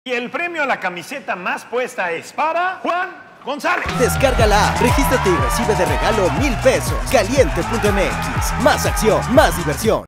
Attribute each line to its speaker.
Speaker 1: Y el premio a la camiseta más puesta es para Juan González.
Speaker 2: Descarga la app, regístrate y recibe de regalo 1000 pesos. Caliente.mx. Más acción, más diversión.